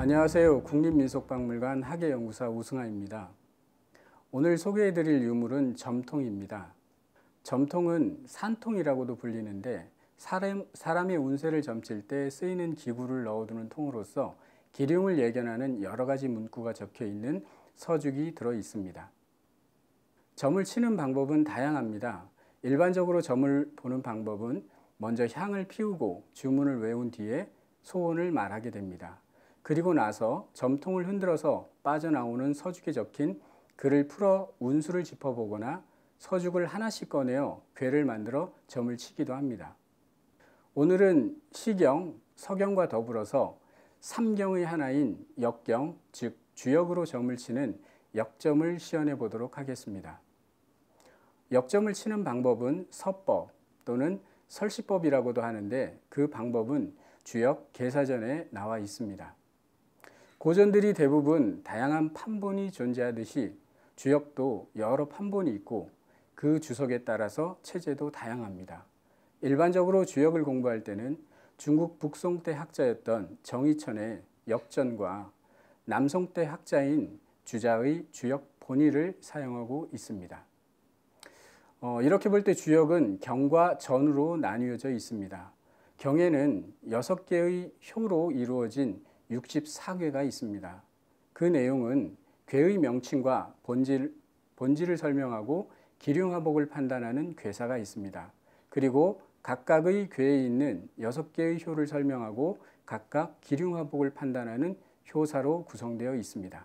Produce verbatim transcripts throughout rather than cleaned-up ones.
안녕하세요. 국립민속박물관 학예연구사 우승하입니다. 오늘 소개해드릴 유물은 점통입니다. 점통은 산통이라고도 불리는데 사람, 사람의 운세를 점칠 때 쓰이는 기구를 넣어두는 통으로서 기륭을 예견하는 여러 가지 문구가 적혀 있는 서죽이 들어 있습니다. 점을 치는 방법은 다양합니다. 일반적으로 점을 보는 방법은 먼저 향을 피우고 주문을 외운 뒤에 소원을 말하게 됩니다. 그리고 나서 점통을 흔들어서 빠져나오는 서죽에 적힌 글을 풀어 운수를 짚어보거나 서죽을 하나씩 꺼내어 궤를 만들어 점을 치기도 합니다. 오늘은 시경, 서경과 더불어서 삼경의 하나인 역경, 즉 주역으로 점을 치는 역점을 시연해 보도록 하겠습니다. 역점을 치는 방법은 서법 또는 설시법이라고도 하는데 그 방법은 주역 계사전에 나와 있습니다. 고전들이 대부분 다양한 판본이 존재하듯이 주역도 여러 판본이 있고 그 주석에 따라서 체제도 다양합니다. 일반적으로 주역을 공부할 때는 중국 북송 때 학자였던 정의천의 역전과 남송 때 학자인 주자의 주역 본의를 사용하고 있습니다. 어, 이렇게 볼 때 주역은 경과 전으로 나뉘어져 있습니다. 경에는 여섯 개의 효로 이루어진 육십사 궤가 있습니다. 그 내용은 궤의 명칭과 본질, 본질을 설명하고 기륭화복을 판단하는 궤사가 있습니다. 그리고 각각의 궤에 있는 여섯 개의 효를 설명하고 각각 기륭화복을 판단하는 효사로 구성되어 있습니다.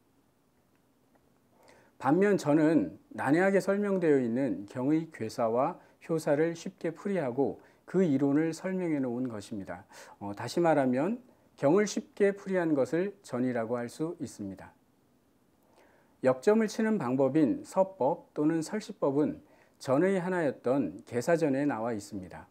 반면 저는 난해하게 설명되어 있는 경의 궤사와 효사를 쉽게 풀이하고 그 이론을 설명해 놓은 것입니다. 어, 다시 말하면 경을 쉽게 풀이한 것을 전이라고 할 수 있습니다. 역점을 치는 방법인 서법 또는 설시법은 전의 하나였던 계사전에 나와 있습니다.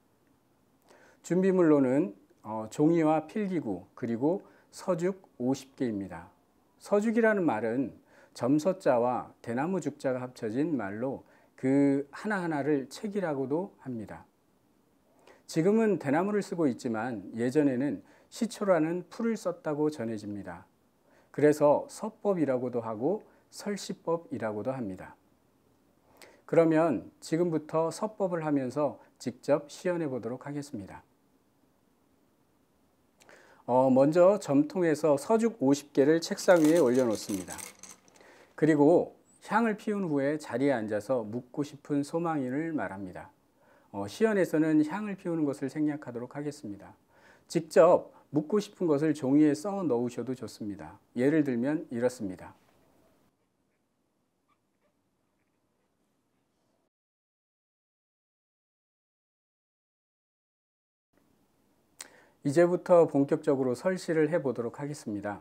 준비물로는 어, 종이와 필기구 그리고 서죽 오십 개입니다. 서죽이라는 말은 점서자와 대나무 죽자가 합쳐진 말로 그 하나하나를 책이라고도 합니다. 지금은 대나무를 쓰고 있지만 예전에는 시초라는 풀을 썼다고 전해집니다. 그래서 서법이라고도 하고 설시법이라고도 합니다. 그러면 지금부터 서법을 하면서 직접 시연해 보도록 하겠습니다. 어, 먼저 점통에서 서죽 오십 개를 책상 위에 올려놓습니다. 그리고 향을 피운 후에 자리에 앉아서 묻고 싶은 소망인을 말합니다. 어, 시연에서는 향을 피우는 것을 생략하도록 하겠습니다. 직접 묻고 싶은 것을 종이에 써 넣으셔도 좋습니다. 예를 들면 이렇습니다. 이제부터 본격적으로 설시를 해보도록 하겠습니다.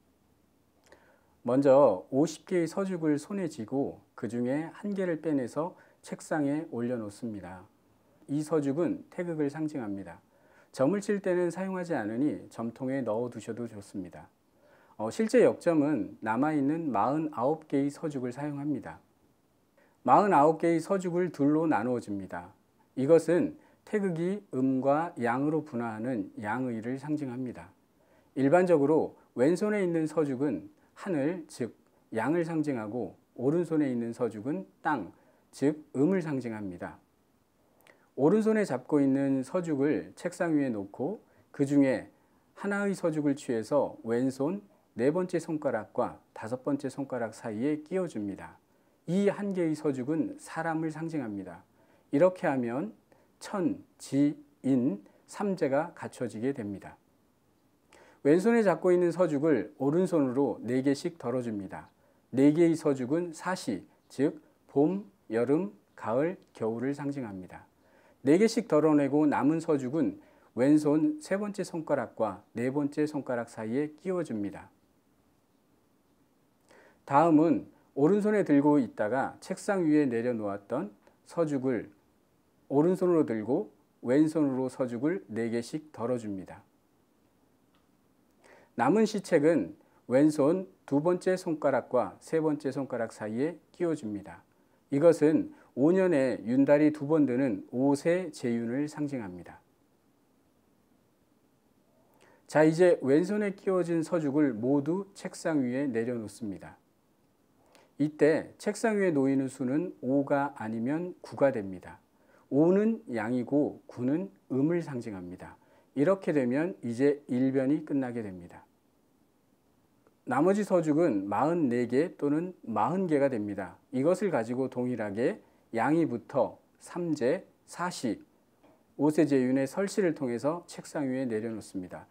먼저 오십 개의 서죽을 손에 쥐고 그 중에 한 개를 빼내서 책상에 올려놓습니다. 이 서죽은 태극을 상징합니다. 점을 칠 때는 사용하지 않으니 점통에 넣어 두셔도 좋습니다. 어, 실제 역점은 남아있는 사십구 개의 서죽을 사용합니다. 사십구 개의 서죽을 둘로 나누어 줍니다. 이것은 태극이 음과 양으로 분화하는 양의를 상징합니다. 일반적으로 왼손에 있는 서죽은 하늘, 즉 양을 상징하고 오른손에 있는 서죽은 땅, 즉 음을 상징합니다. 오른손에 잡고 있는 서죽을 책상 위에 놓고 그 중에 하나의 서죽을 취해서 왼손 네 번째 손가락과 다섯 번째 손가락 사이에 끼워줍니다. 이 한 개의 서죽은 사람을 상징합니다. 이렇게 하면 천, 지, 인, 삼재가 갖춰지게 됩니다. 왼손에 잡고 있는 서죽을 오른손으로 네 개씩 덜어줍니다. 네 개의 서죽은 사시, 즉 봄, 여름, 가을, 겨울을 상징합니다. 네 개씩 덜어내고 남은 서죽은 왼손 세 번째 손가락과 네 번째 손가락 사이에 끼워줍니다. 다음은 오른손에 들고 있다가 책상 위에 내려놓았던 서죽을 오른손으로 들고 왼손으로 서죽을 네 개씩 덜어줍니다. 남은 시책은 왼손 두 번째 손가락과 세 번째 손가락 사이에 끼워줍니다. 이것은 오 년에 윤달이 두 번 드는 오세 재윤을 상징합니다. 자, 이제 왼손에 끼워진 서죽을 모두 책상 위에 내려놓습니다. 이때 책상 위에 놓이는 수는 오가 아니면 구가 됩니다. 오는 양이고 구는 음을 상징합니다. 이렇게 되면 이제 일변이 끝나게 됩니다. 나머지 서죽은 사십사 개 또는 사십 개가 됩니다. 이것을 가지고 동일하게 양이부터 삼재, 사시, 오세 제윤의 설시를 통해서 책상 위에 내려놓습니다.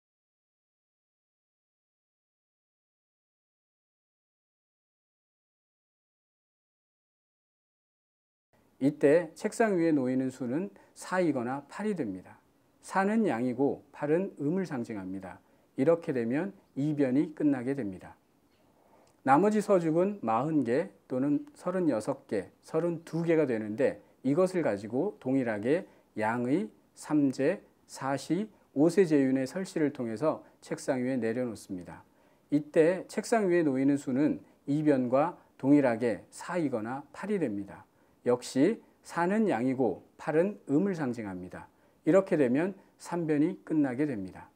이때 책상 위에 놓이는 수는 사이거나 팔이 됩니다. 사는 양이고 팔은 음을 상징합니다. 이렇게 되면 이변이 끝나게 됩니다. 나머지 서죽은 사십 개 또는 서른여섯 개, 서른두 개가 되는데 이것을 가지고 동일하게 양의 삼재, 사시, 오세 제윤의 설시를 통해서 책상 위에 내려놓습니다. 이때 책상 위에 놓이는 수는 이변과 동일하게 사이거나 팔이 됩니다. 역시 사는 양이고 팔은 음을 상징합니다. 이렇게 되면 삼변이 끝나게 됩니다.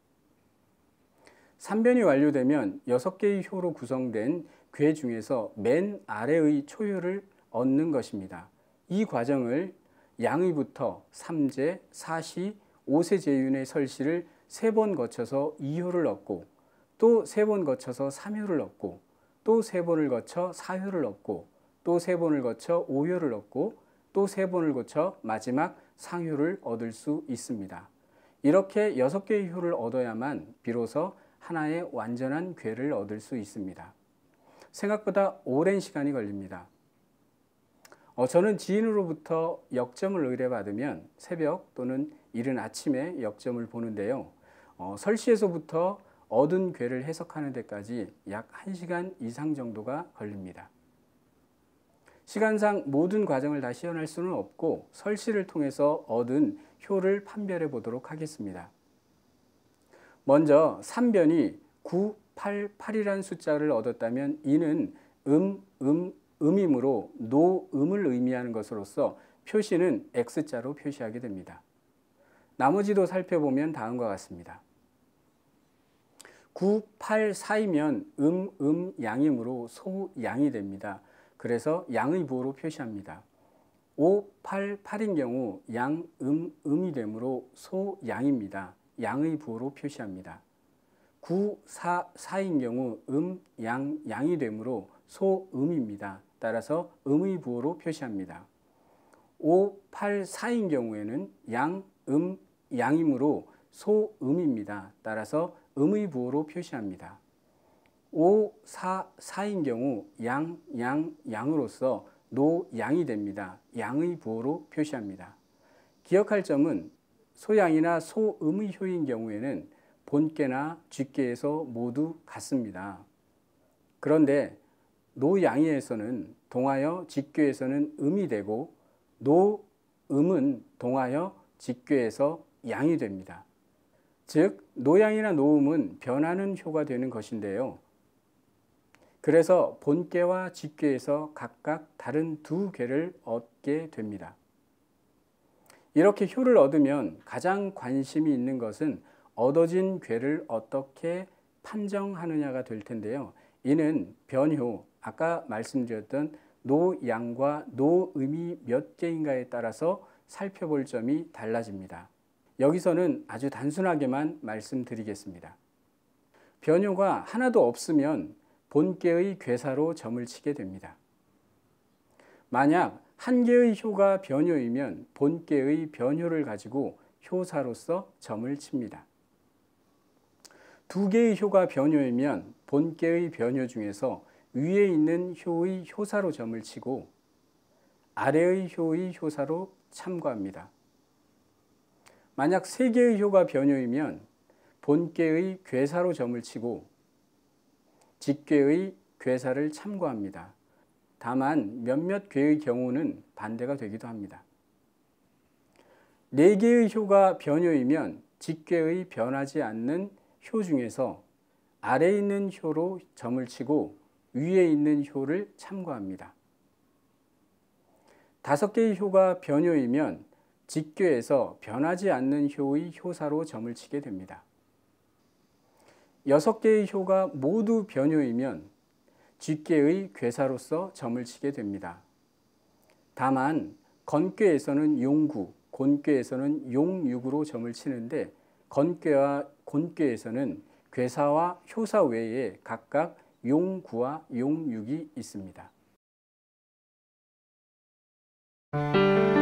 삼변이 완료되면 여섯 개의 효로 구성된 궤 중에서 맨 아래의 초효를 얻는 것입니다. 이 과정을 양의부터 삼재, 사시, 오세 제윤의 설시를 세 번 거쳐서 이 효를 얻고 또 세 번 거쳐서 삼 효를 얻고 또 세 번을 거쳐 사 효를 얻고 또 세 번을 거쳐 오 효를 얻고 또 세 번을 거쳐 마지막 상효를 얻을 수 있습니다. 이렇게 여섯 개의 효를 얻어야만 비로소 하나의 완전한 궤를 얻을 수 있습니다. 생각보다 오랜 시간이 걸립니다. 어, 저는 지인으로부터 역점을 의뢰받으면 새벽 또는 이른 아침에 역점을 보는데요. 어, 설시에서부터 얻은 궤를 해석하는 데까지 약 한 시간 이상 정도가 걸립니다. 시간상 모든 과정을 다 시연할 수는 없고 설시를 통해서 얻은 효를 판별해 보도록 하겠습니다. 먼저 삼변이 구, 팔, 팔이라는 숫자를 얻었다면 이는 음, 음, 음이므로 노음을 의미하는 것으로서 표시는 X자로 표시하게 됩니다. 나머지도 살펴보면 다음과 같습니다. 구, 팔, 사이면 음, 음, 양이므로 소양이 됩니다. 그래서 양의 부호로 표시합니다. 오, 팔, 팔인 경우 양, 음, 음이 되므로 소양입니다. 양의 부호로 표시합니다. 구, 사, 사인 경우 음, 양, 양이 되므로 소음입니다. 따라서 음의 부호로 표시합니다. 오, 팔, 사인 경우에는 양, 음, 양이므로 소음입니다. 따라서 음의 부호로 표시합니다. 오, 사, 사인 경우 양, 양, 양으로서 노양이 됩니다. 양의 부호로 표시합니다. 기억할 점은 소양이나 소음의 효인 경우에는 본께나 쥐께에서 모두 같습니다. 그런데 노양이에서는 동하여 직교에서는 음이 되고 노음은 동하여 직교에서 양이 됩니다. 즉 노양이나 노음은 변하는 효가 되는 것인데요. 그래서 본께와 직궤에서 각각 다른 두 궤를 얻게 됩니다. 이렇게 효를 얻으면 가장 관심이 있는 것은 얻어진 궤를 어떻게 판정하느냐가 될 텐데요. 이는 변효, 아까 말씀드렸던 노양과 노음이 몇 개인가에 따라서 살펴볼 점이 달라집니다. 여기서는 아주 단순하게만 말씀드리겠습니다. 변효가 하나도 없으면 본께의 궤사로 점을 치게 됩니다. 만약 한 개의 효가 변효이면 본께의 변효를 가지고 효사로서 점을 칩니다. 두 개의 효가 변효이면 본께의 변효 중에서 위에 있는 효의 효사로 점을 치고 아래의 효의 효사로 참고합니다. 만약 세 개의 효가 변효이면 본께의 궤사로 점을 치고 직궤의 궤사를 참고합니다. 다만 몇몇 궤의 경우는 반대가 되기도 합니다. 네 개의 효가 변효이면 직궤의 변하지 않는 효 중에서 아래에 있는 효로 점을 치고 위에 있는 효를 참고합니다. 다섯 개의 효가 변효이면 직궤에서 변하지 않는 효의 효사로 점을 치게 됩니다. 여섯 개의 효가 모두 변효이면 쥐꾀의 괴사로서 점을 치게 됩니다. 다만 건꾀에서는 용구, 곤꾀에서는 용육으로 점을 치는데 건꾀와 곤꾀에서는 괴사와 효사 외에 각각 용구와 용육이 있습니다.